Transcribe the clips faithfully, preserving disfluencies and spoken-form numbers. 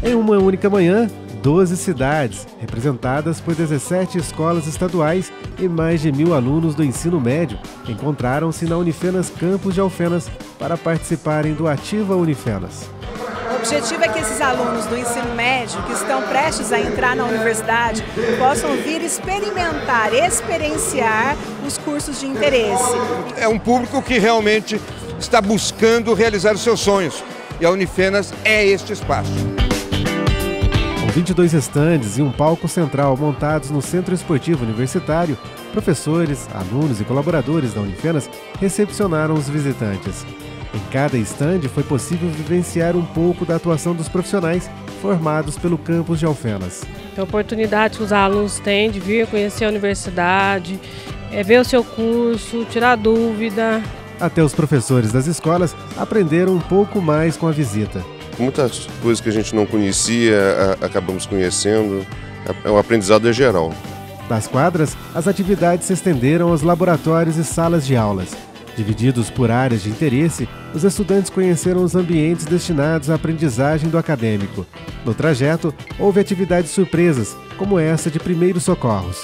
Em uma única manhã, doze cidades, representadas por dezessete escolas estaduais e mais de mil alunos do ensino médio, encontraram-se na Unifenas Campus de Alfenas para participarem do Ativa Unifenas. O objetivo é que esses alunos do ensino médio, que estão prestes a entrar na universidade, possam vir experimentar, experienciar os cursos de interesse. É um público que realmente está buscando realizar os seus sonhos, e a Unifenas é este espaço. Com vinte e dois estandes e um palco central montados no Centro Esportivo Universitário, professores, alunos e colaboradores da Unifenas recepcionaram os visitantes. Em cada estande foi possível vivenciar um pouco da atuação dos profissionais formados pelo campus de Alfenas. A oportunidade que os alunos têm de vir conhecer a universidade, é ver o seu curso, tirar dúvida. Até os professores das escolas aprenderam um pouco mais com a visita. Muitas coisas que a gente não conhecia, acabamos conhecendo, o aprendizado é geral. Das quadras, as atividades se estenderam aos laboratórios e salas de aulas. Divididos por áreas de interesse, os estudantes conheceram os ambientes destinados à aprendizagem do acadêmico. No trajeto, houve atividades surpresas, como essa de primeiros socorros.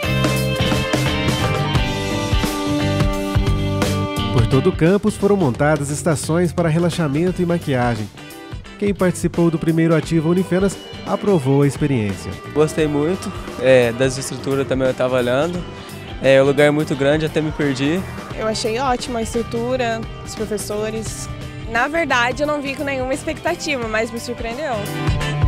Por todo o campus foram montadas estações para relaxamento e maquiagem. Quem participou do primeiro Ativa Unifenas aprovou a experiência. Gostei muito é, das estruturas, também eu estava olhando. É, o lugar é muito grande, até me perdi. Eu achei ótima a estrutura, os professores. Na verdade, eu não vi com nenhuma expectativa, mas me surpreendeu.